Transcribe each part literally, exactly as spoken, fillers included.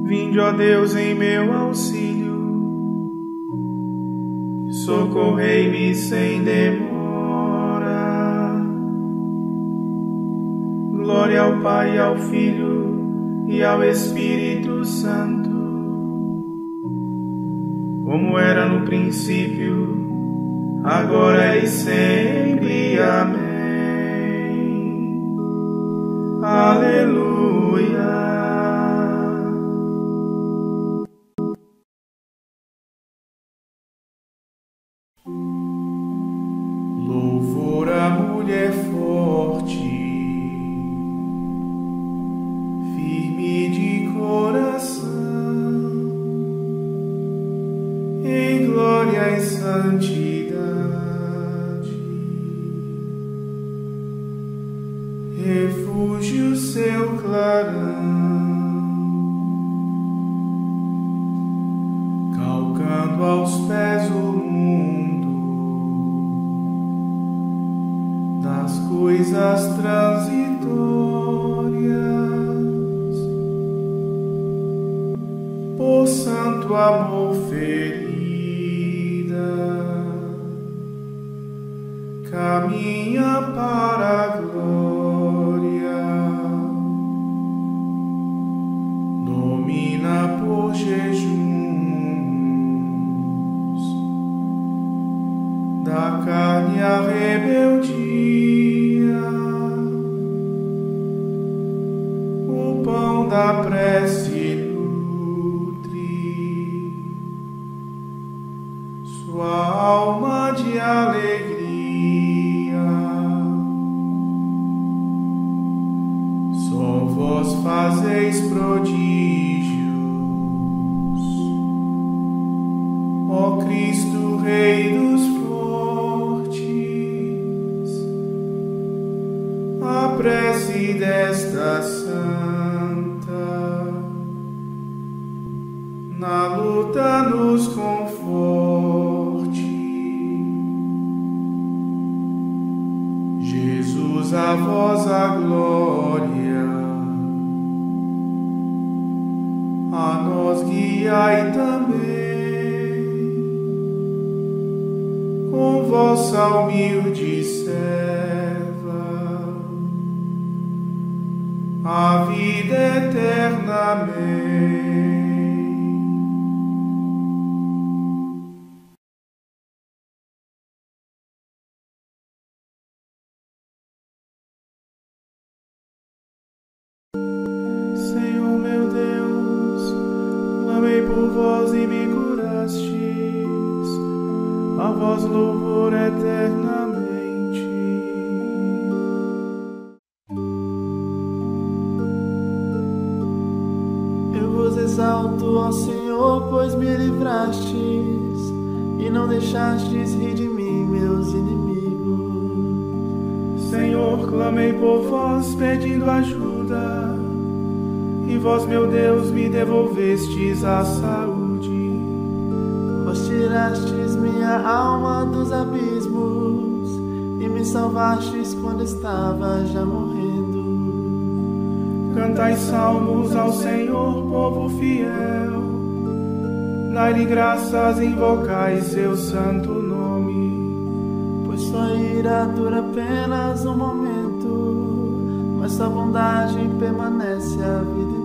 Vinde, ó Deus, em meu auxílio, socorrei-me sem demora. Glória ao Pai, ao Filho e ao Espírito Santo, como era no princípio, agora e sempre. Amém. Aleluia. Louvor à mulher forte, firme de coração, em glória e santidade, refúgio seu clarão, calcando aos pés o mundo das coisas transitórias, por santo amor ferida, caminha para a glória, domina por jejuns da carne a rebeldia, o pão da prece nutre sua alma de alegria. Só vós fazeis prodígios, ó Cristo, Rei dos fortes. A prece desta santa na luta nos conforte. Jesus, a vós a glória, a nós guiai também, com vossa humilde serva, a vida eterna. Amém. Senhor meu Deus, clamei por vós e me curastes, a vós louvor eternamente. Eu vos exalto, ó Senhor, pois me livrastes e não deixastes rir de mim, meus inimigos. Senhor, clamei por vós pedindo ajuda, e vós, meu Deus, me devolvestes a saúde. Vós tirastes minha alma dos abismos e me salvastes quando estava já morrendo. Cantai salmos ao Senhor, povo fiel, dai-lhe graças, invocai seu santo nome. Pois sua ira dura apenas um momento, mas sua bondade permanece a vida inteira.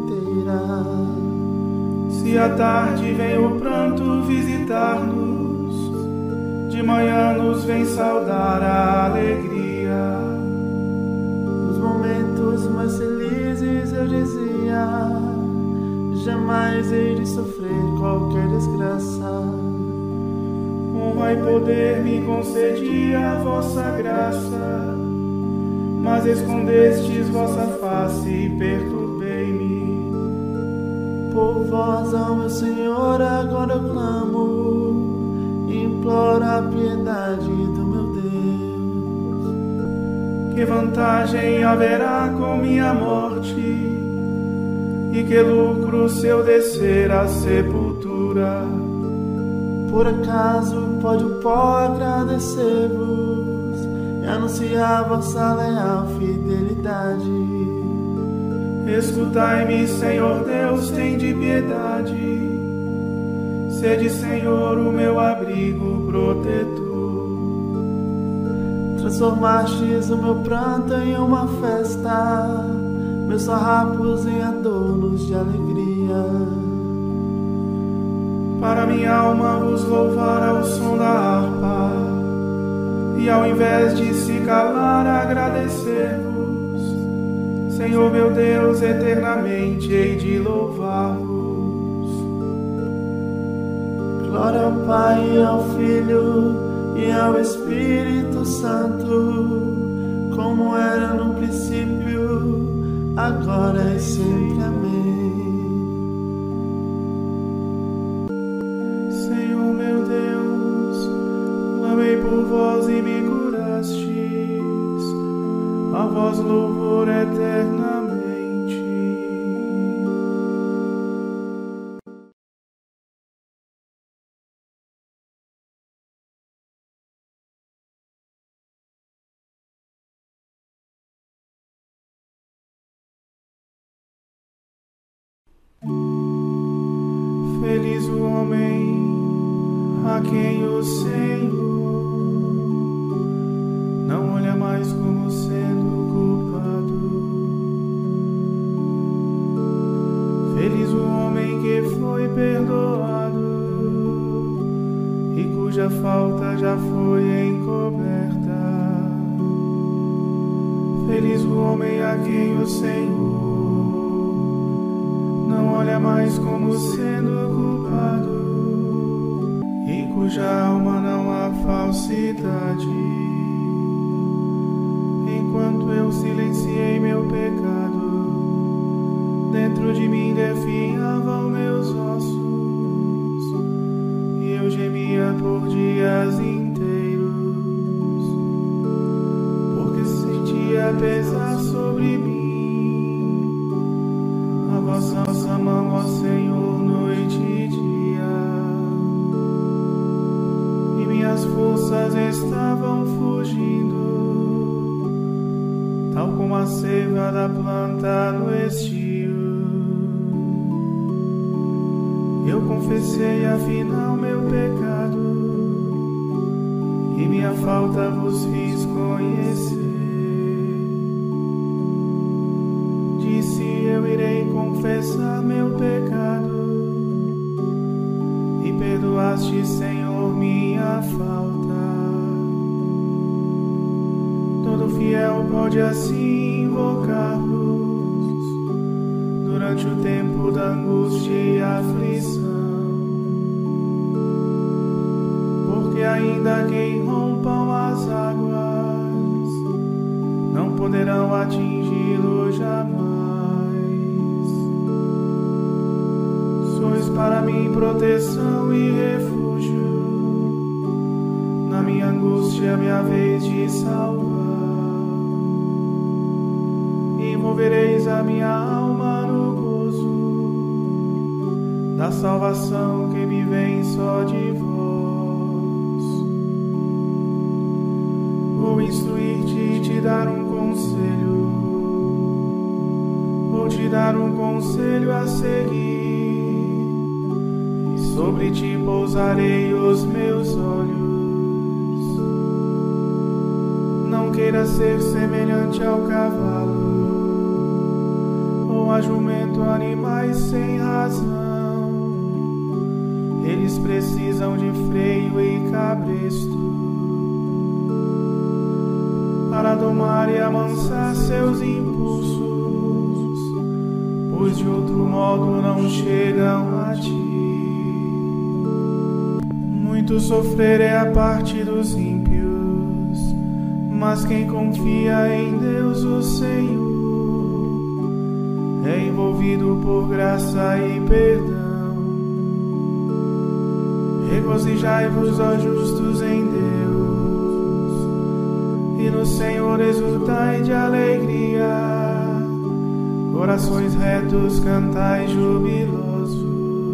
Se à tarde vem o pranto visitar-nos, de manhã nos vem saudar a alegria. Nos momentos mais felizes eu dizia, jamais hei de sofrer qualquer desgraça. Honra e poder me concedia a vossa graça, mas escondestes vossa face e perturbei-me. Por vós, ó meu Senhor, agora eu clamo, imploro a piedade do meu Deus. Que vantagem haverá com minha morte, e que lucro se eu descer à sepultura? Por acaso pode o pó agradecer-vos e anunciar vossa leal fidelidade? Escutai-me, Senhor Deus, tende piedade. Sede, Senhor, o meu abrigo protetor. Transformastes o meu pranto em uma festa, meus farrapos em adornos de alegria. Para minha alma vos louvar ao som da harpa, e ao invés de se calar, agradecer-vos. Senhor meu Deus, eternamente hei de louvar-vos. Glória ao Pai, e ao Filho e ao Espírito Santo, como era no princípio, agora e sempre. Amém. Senhor meu Deus, clamei por vós e me curastes, a vós louvor eternamente. Feliz o homem a quem o Senhor não olha mais como sendo culpado. Feliz o homem que foi perdoado e cuja falta já foi encoberta. Feliz o homem a quem o Senhor não olha mais como sendo culpado e cuja alma não há falsidade. Enquanto eu silenciei meu pecado, dentro de mim definhavam meus ossos e eu gemia por dias inteiros, porque sentia pesar sobre mim a vossa mão, ó Senhor, noite e dia, e minhas forças estavam fugindo, tal como a seiva da planta no estio. Eu confessei afinal meu pecado, e minha falta vos fiz conhecer. Disse eu irei confessar meu pecado, e perdoaste, Senhor, minha falta. Todo fiel pode assim invocar-vos durante o tempo da angústia e aflição, porque ainda que irrompam as águas, não poderão atingi-lo jamais. Sois para mim proteção e refúgio, na minha angústia, minha vez de salvar. Envolvereis a minha alma no gozo da salvação que me vem só de vós. Vou instruir-te e te dar um conselho, vou te dar um conselho a seguir, e sobre ti pousarei os meus olhos. Não queiras ser semelhante ao cavalo ou a jumento, animais sem razão. Eles precisam de freio e cabresto para domar e amansar seus impulsos, pois de outro modo não chegam a ti. Muito sofrer é a parte dos ímpios, mas quem confia em Deus o Senhor é envolvido por graça e perdão. Regozijai-vos, ó justos, em Deus, e no Senhor exultai de alegria. Corações retos, cantai jubilosos.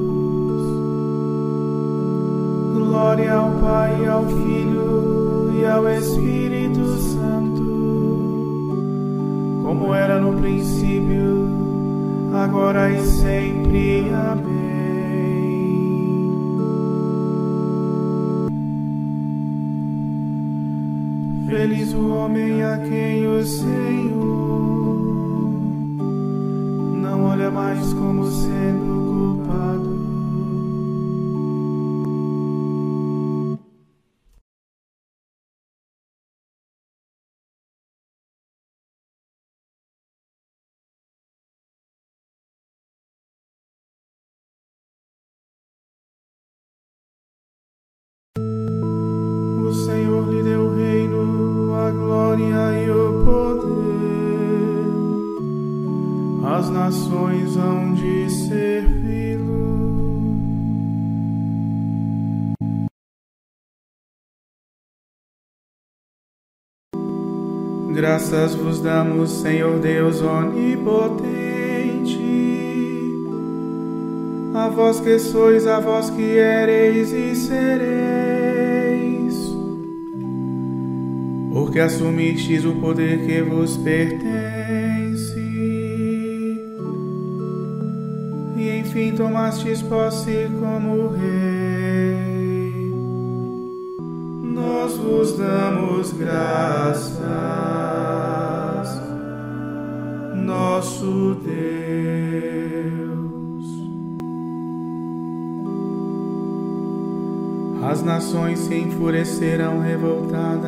Glória ao Pai, ao Filho e ao Espírito Santo, como era no princípio, agora e sempre. Amém. Feliz o homem a quem o Senhor não olha mais como sendo culpado. O Senhor lhe deu o reino, a glória e o poder. As nações hão de servi-lo. Graças vos damos, Senhor Deus onipotente, a vós que sois, a vós que ereis e sereis, porque assumistes o poder que vos pertence, e enfim tomastes posse como Rei. Nós vos damos graças, nosso Deus. As nações se enfurecerão revoltadas,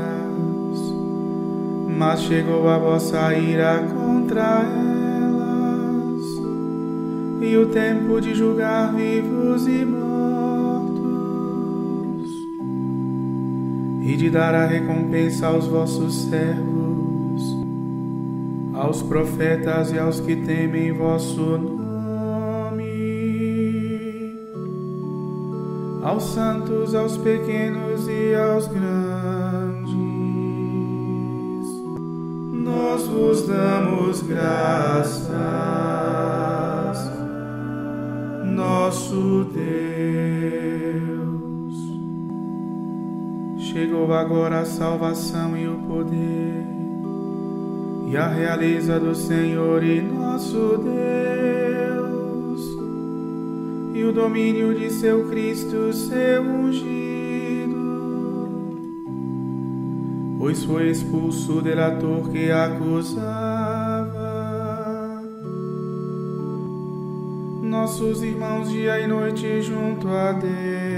mas chegou a vossa ira contra elas, e o tempo de julgar vivos e mortos, e de dar a recompensa aos vossos servos, aos profetas e aos que temem vosso nome, aos santos, aos pequenos e aos grandes. Nós vos damos graças, nosso Deus. Chegou agora a salvação e o poder, e a realeza do Senhor e nosso Deus, e o domínio de seu Cristo, seu ungido, pois foi expulso o delator que acusava nossos irmãos dia e noite junto a Deus.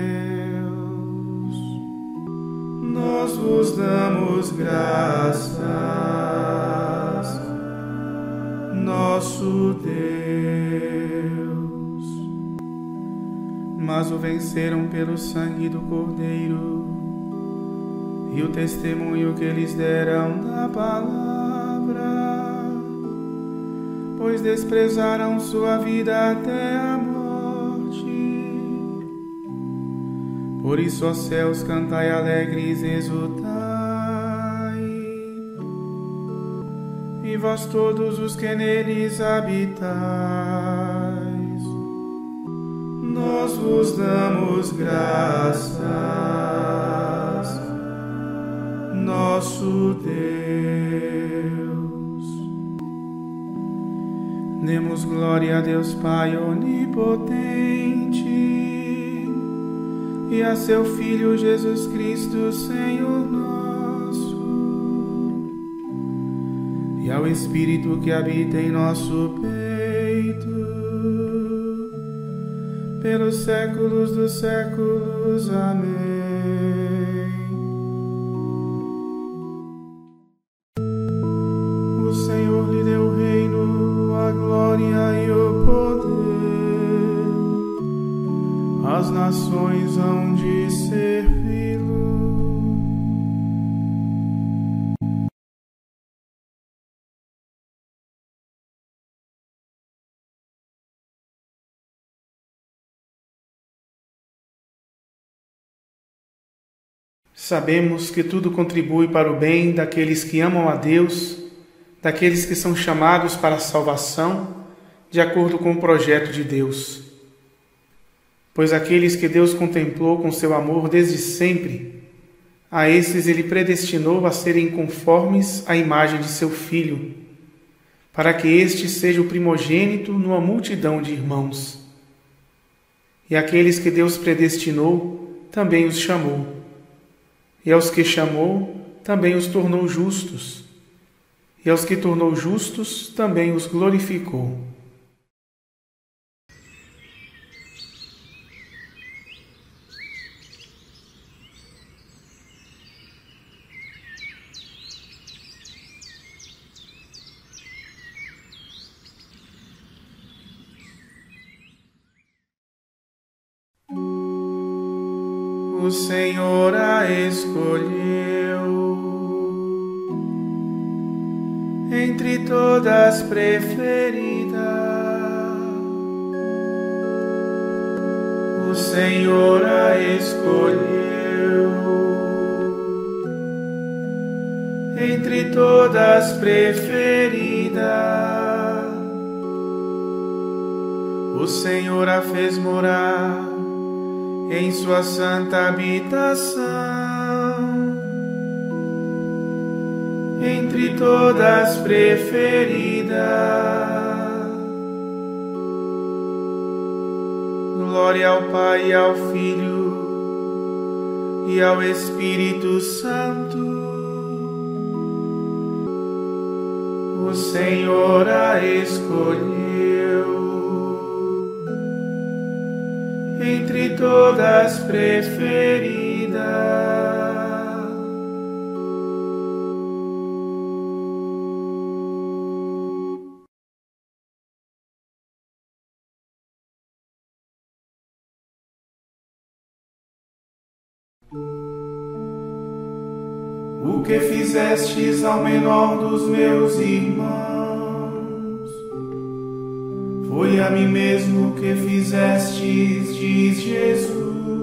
Nós vos damos graças, nosso Deus. Mas o venceram pelo sangue do Cordeiro e o testemunho que eles deram da palavra, pois desprezaram sua vida até a morte. Por isso, ó céus, cantai alegres, exultai, e vós todos os que neles habitais. Nós vos damos graças, nosso Deus. Demos glória a Deus Pai onipotente e a seu Filho Jesus Cristo, Senhor nosso, e ao Espírito que habita em nosso peito, pelos séculos dos séculos. Amém. O Senhor lhe deu o reino, a glória e o poder. As nações hão de servi-lo. Sabemos que tudo contribui para o bem daqueles que amam a Deus, daqueles que são chamados para a salvação, de acordo com o projeto de Deus. Pois aqueles que Deus contemplou com seu amor desde sempre, a esses Ele predestinou a serem conformes à imagem de seu Filho, para que este seja o primogênito numa multidão de irmãos. E aqueles que Deus predestinou, também os chamou. E aos que chamou, também os tornou justos. E aos que tornou justos, também os glorificou. O Senhor a escolheu entre todas preferidas. O Senhor a escolheu entre todas preferidas. O Senhor a fez morar em sua santa habitação, entre todas preferidas. Glória ao Pai, e ao Filho e ao Espírito Santo. O Senhor a escolheu entre todas preferidas. O que fizestes ao menor dos meus irmãos, foi a mim mesmo que fizestes, diz Jesus.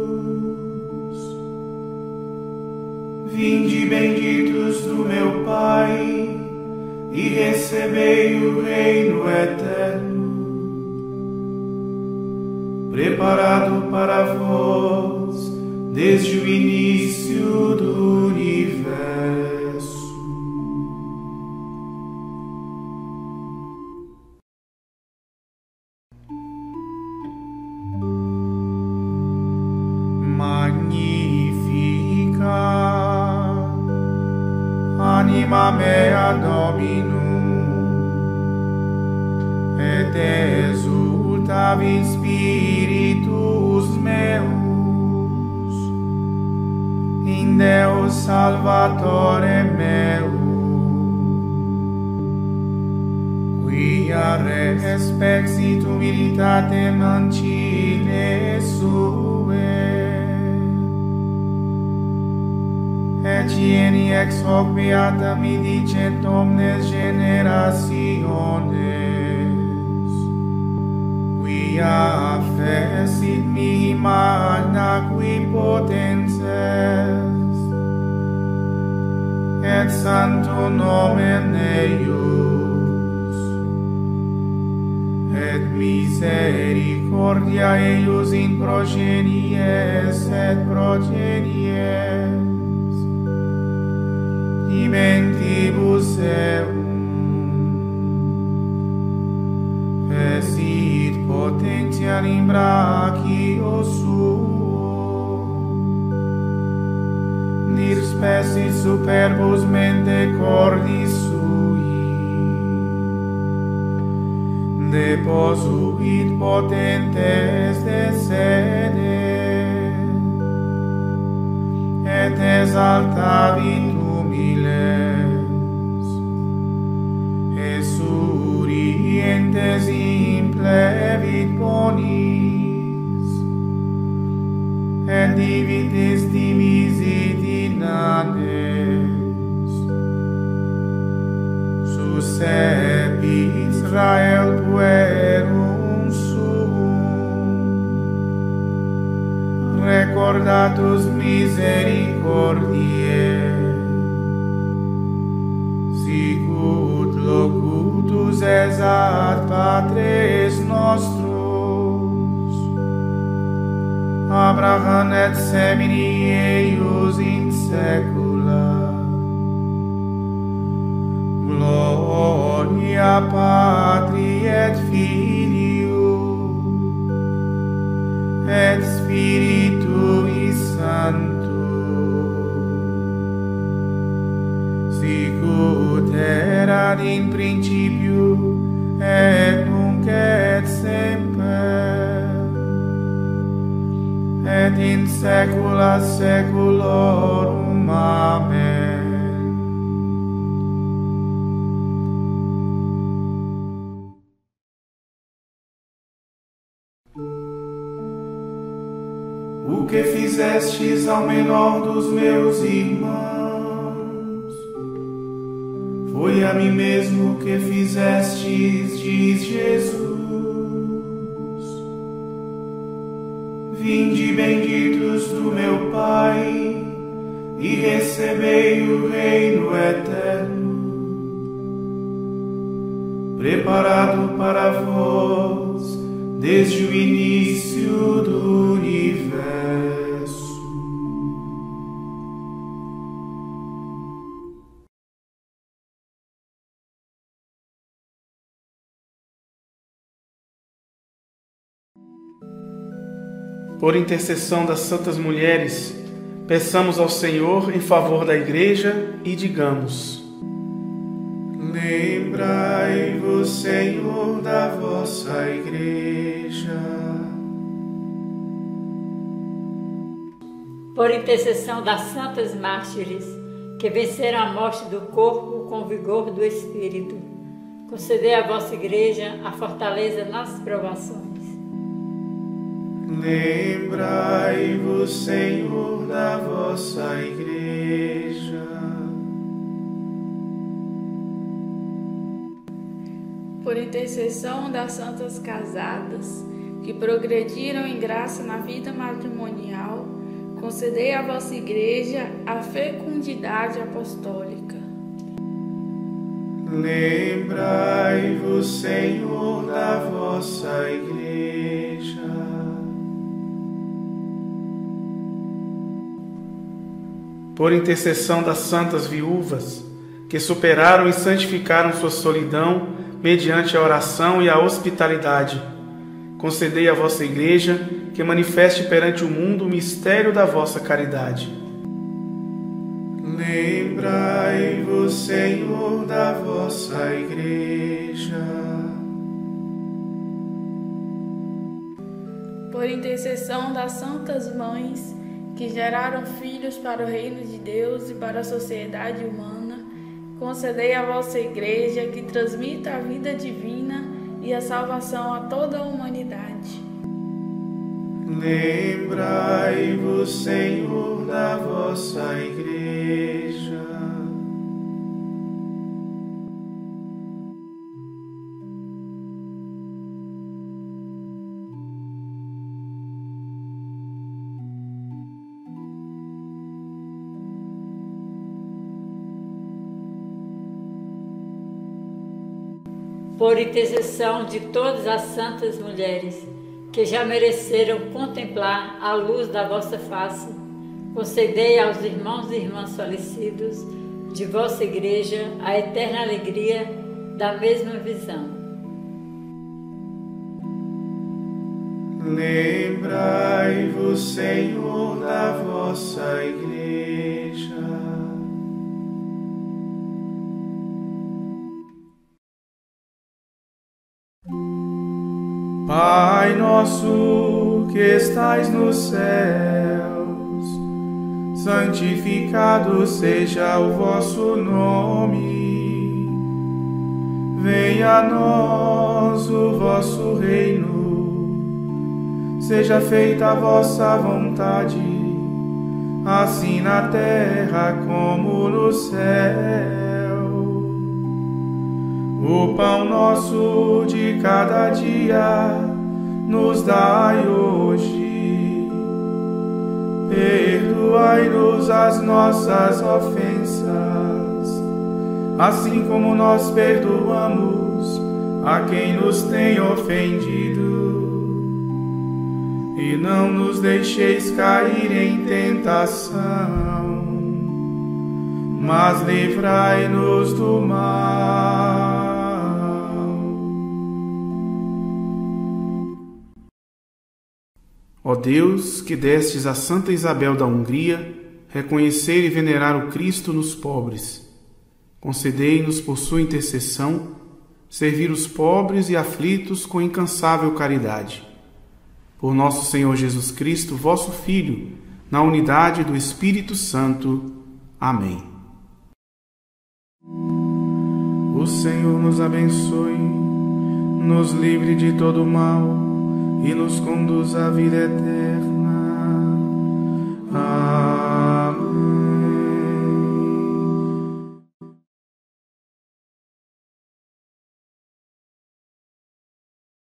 Vinde benditos do meu Pai, e recebei o reino eterno, preparado para vós desde o início do universo. Magnifica anima mea Dominum, et exultavi spiritus meus in Deo Salvatore meum, quia respexit humilitatem ancile suae, et ieni ex hoc beata mi dicent omnes generationes, quia fecit mihi magna qui potens est, et sanctum nomen eius, et misericordia eius in progenies et progenies, mentibus eum, esit potentiam in brachio suo, dir spessit superbus mente cordis sui, deposuit potentes de sede, et exaltavit humiles, esurientes implevit bonis, et divitis dimisit in annes, suscepit Israel puerum suum, recordatus misericordiae, sicut locutus esat patres nostros, Abraham et semini eius in saecula. Gloria gloria Patri et Filio et Spiritui Sancto, sicut erat in principio et nunc et semper et in saecula saeculorum. Amen. O que fizestes ao menor dos meus irmãos, foi a mim mesmo que fizestes, diz Jesus. Vinde benditos do meu Pai, e recebei o reino eterno, preparado para vós desde o início do universo. Por intercessão das santas mulheres, peçamos ao Senhor em favor da Igreja e digamos: lembrai-vos, Senhor, da vossa Igreja. Por intercessão das santas mártires, que venceram a morte do corpo com o vigor do Espírito, concedei à vossa Igreja a fortaleza nas provações. Lembrai-vos, Senhor, da vossa Igreja. Por intercessão das santas casadas, que progrediram em graça na vida matrimonial, concedei à vossa Igreja a fecundidade apostólica. Lembrai-vos, Senhor, da vossa Igreja. Por intercessão das santas viúvas, que superaram e santificaram sua solidão mediante a oração e a hospitalidade, concedei à vossa Igreja que manifeste perante o mundo o mistério da vossa caridade. Lembrai-vos, Senhor, da vossa Igreja. Por intercessão das santas mães, que geraram filhos para o reino de Deus e para a sociedade humana, concedei à vossa Igreja que transmita a vida divina e a salvação a toda a humanidade. Lembrai-vos, Senhor, da vossa Igreja. Por intercessão de todas as santas mulheres, que já mereceram contemplar a luz da vossa face, concedei aos irmãos e irmãs falecidos de vossa Igreja a eterna alegria da mesma visão. Lembrai-vos, Senhor, da vossa Igreja. Pai nosso que estais nos céus, santificado seja o vosso nome. Venha a nós o vosso reino, seja feita a vossa vontade, assim na terra como no céu. O pão nosso de cada dia nos dai hoje. Perdoai-nos as nossas ofensas, assim como nós perdoamos a quem nos tem ofendido. E não nos deixeis cair em tentação, mas livrai-nos do mal. Ó Deus, que destes a Santa Isabel da Hungria reconhecer e venerar o Cristo nos pobres, concedei-nos por sua intercessão servir os pobres e aflitos com incansável caridade. Por nosso Senhor Jesus Cristo, vosso Filho, na unidade do Espírito Santo. Amém. O Senhor nos abençoe, nos livre de todo mal e nos conduz à vida eterna.